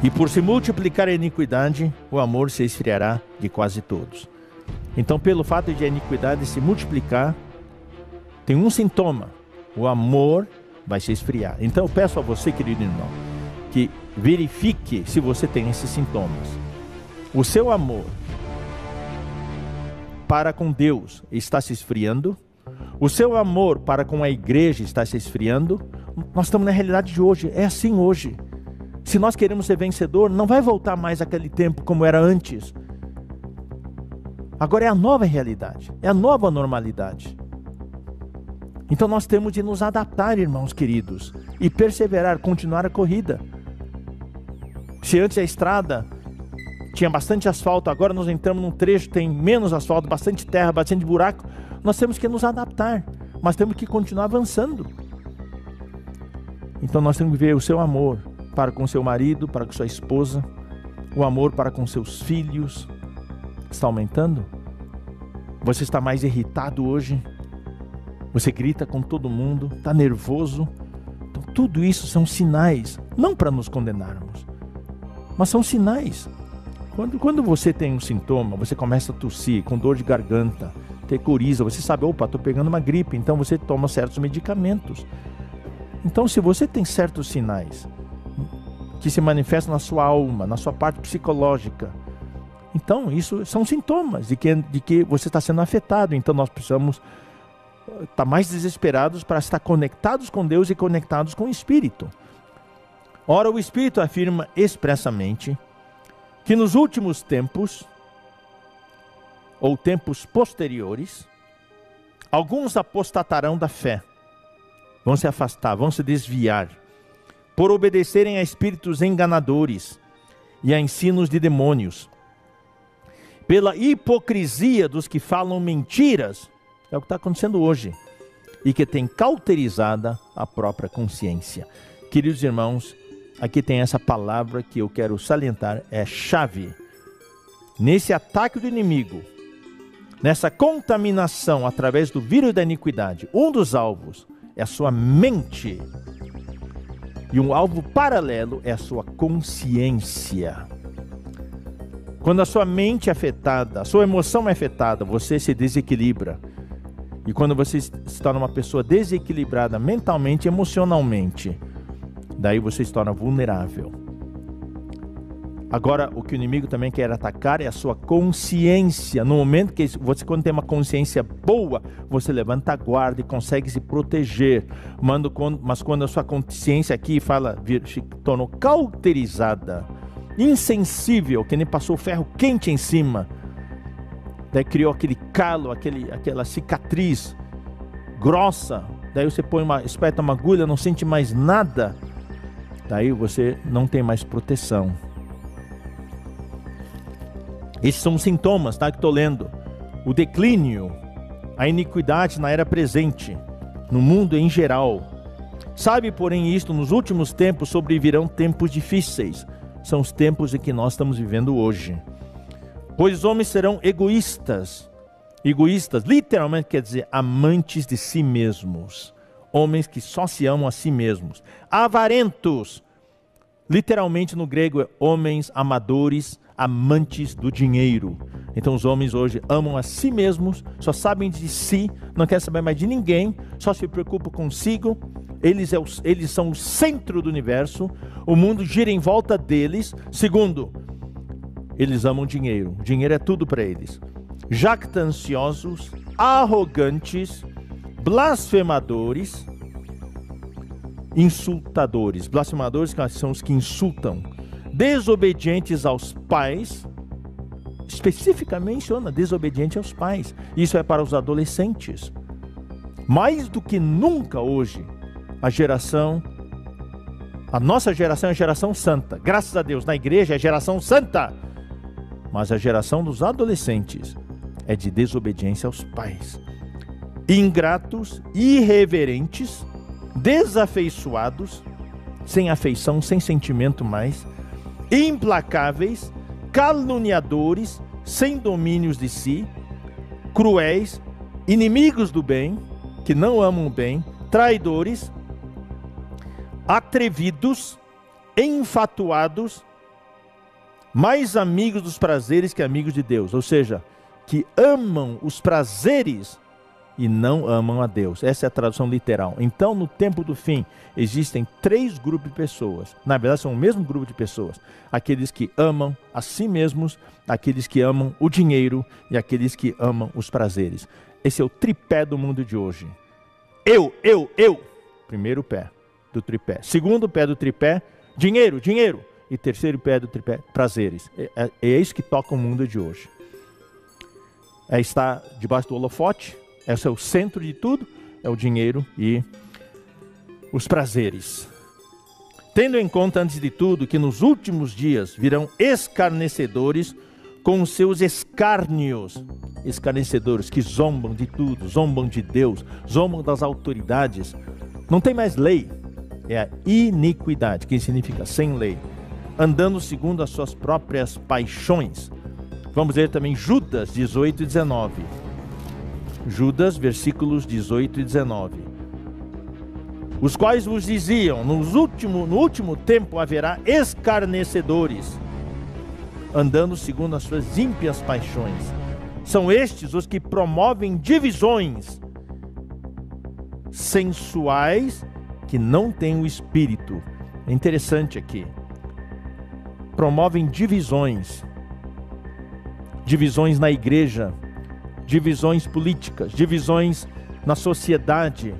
E por se multiplicar a iniquidade, o amor se esfriará de quase todos. Então, pelo fato de a iniquidade se multiplicar, tem um sintoma: o amor vai se esfriar. Então eu peço a você, querido irmão, que verifique se você tem esses sintomas. O seu amor para com Deus está se esfriando. O seu amor para com a igreja está se esfriando. Nós estamos na realidade de hoje. É assim hoje. Se nós queremos ser vencedor, não vai voltar mais aquele tempo como era antes. Agora é a nova realidade, é a nova normalidade. Então nós temos de nos adaptar, irmãos queridos, e perseverar, continuar a corrida. Se antes a estrada tinha bastante asfalto, agora nós entramos num trecho que tem menos asfalto, bastante terra, bastante buraco, nós temos que nos adaptar, mas temos que continuar avançando. Então nós temos que ver o seu amor para com seu marido, para com sua esposa, o amor para com seus filhos está aumentando? Você está mais irritado hoje? Você grita com todo mundo, está nervoso? Então tudo isso são sinais, não para nos condenarmos, mas são sinais. Quando você tem um sintoma, você começa a tossir, com dor de garganta, ter coriza, você sabe, opa, estou pegando uma gripe, então você toma certos medicamentos. Então se você tem certos sinais que se manifestam na sua alma, na sua parte psicológica, então isso são sintomas de que você está sendo afetado. Então nós precisamos estar mais desesperados para estar conectados com Deus e conectados com o Espírito. Ora, o Espírito afirma expressamente que nos últimos tempos, ou tempos posteriores, alguns apostatarão da fé, vão se afastar, vão se desviar, por obedecerem a espíritos enganadores e a ensinos de demônios, pela hipocrisia dos que falam mentiras, é o que está acontecendo hoje, e que tem cauterizada a própria consciência. Queridos irmãos, aqui tem essa palavra que eu quero salientar, é chave. Nesse ataque do inimigo, nessa contaminação através do vírus da iniquidade, um dos alvos é a sua mente. E um alvo paralelo é a sua consciência. Quando a sua mente é afetada, a sua emoção é afetada, você se desequilibra. E quando você se torna uma pessoa desequilibrada mentalmente, emocionalmente, daí você se torna vulnerável. Agora, o que o inimigo também quer atacar é a sua consciência. No momento que você, quando tem uma consciência boa, você levanta a guarda e consegue se proteger. Mas quando a sua consciência aqui se tornou cauterizada, insensível, que nem passou ferro quente em cima, daí criou aquele calo, aquela cicatriz grossa, daí você espeta uma agulha, não sente mais nada, daí você não tem mais proteção. Esses são os sintomas, tá, que estou lendo. O declínio, a iniquidade na era presente, no mundo em geral. Sabe, porém, isto, nos últimos tempos sobrevirão tempos difíceis. São os tempos em que nós estamos vivendo hoje. Pois os homens serão egoístas. Egoístas, literalmente quer dizer amantes de si mesmos. Homens que só se amam a si mesmos. Avarentos, literalmente no grego é homens amadores, amantes do dinheiro. Então os homens hoje amam a si mesmos, só sabem de si, não querem saber mais de ninguém, só se preocupam consigo. Eles são o centro do universo, o mundo gira em volta deles. Segundo, eles amam dinheiro, o dinheiro é tudo para eles. Jactanciosos, arrogantes, blasfemadores, insultadores. Blasfemadores são os que insultam. Desobedientes aos pais, especificamente menciona desobediente aos pais. Isso é para os adolescentes. Mais do que nunca hoje, a nossa geração é a geração santa. Graças a Deus, na igreja é a geração santa. Mas a geração dos adolescentes é de desobediência aos pais. Ingratos, irreverentes, desafeiçoados, sem afeição, sem sentimento mais, implacáveis, caluniadores, sem domínios de si, cruéis, inimigos do bem, que não amam o bem, traidores, atrevidos, enfatuados, mais amigos dos prazeres que amigos de Deus. Ou seja, que amam os prazeres e não amam a Deus. Essa é a tradução literal. Então, no tempo do fim, existem 3 grupos de pessoas. Na verdade, são o mesmo grupo de pessoas. Aqueles que amam a si mesmos, aqueles que amam o dinheiro e aqueles que amam os prazeres. Esse é o tripé do mundo de hoje. Eu. Primeiro pé do tripé. Segundo pé do tripé, dinheiro. E terceiro pé do tripé, prazeres. É isso que toca o mundo de hoje. Está debaixo do holofote. Esse é o centro de tudo, é o dinheiro e os prazeres. Tendo em conta, antes de tudo, que nos últimos dias virão escarnecedores com os seus escárnios. Escarnecedores que zombam de tudo, zombam de Deus, zombam das autoridades. Não tem mais lei, é a iniquidade, que significa sem lei. Andando segundo as suas próprias paixões. Vamos ler também Judas 18 e 19. Judas, versículos 18 e 19. Os quais vos diziam, no último tempo haverá escarnecedores, andando segundo as suas ímpias paixões. São estes os que promovem divisões, sensuais, que não têm o Espírito. É interessante aqui. Promovem divisões na igreja, divisões políticas, divisões na sociedade,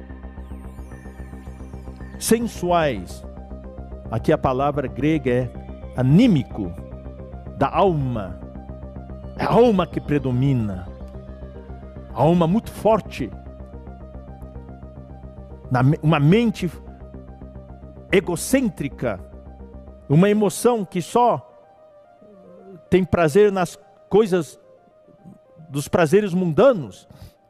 sensuais. Aqui a palavra grega é anímico, da alma. É a alma que predomina, a alma muito forte, uma mente egocêntrica, uma emoção que só tem prazer nas coisas dos prazeres mundanos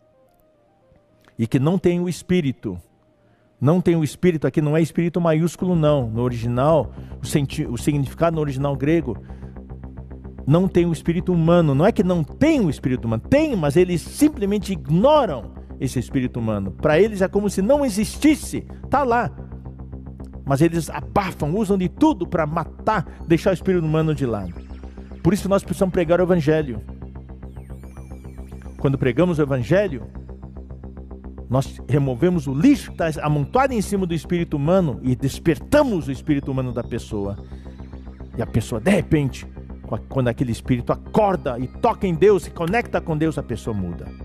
e que não tem o Espírito. Não tem o Espírito, aqui não é Espírito maiúsculo não, no original, o significado no original grego, não tem o Espírito humano. Não é que não tem o Espírito humano, tem, mas eles simplesmente ignoram esse Espírito humano. Para eles é como se não existisse, está lá, mas eles abafam, usam de tudo para matar, deixar o Espírito humano de lado. Por isso nós precisamos pregar o Evangelho. Quando pregamos o Evangelho, nós removemos o lixo que está amontoado em cima do espírito humano e despertamos o espírito humano da pessoa. E a pessoa, de repente, quando aquele espírito acorda e toca em Deus, se conecta com Deus, a pessoa muda.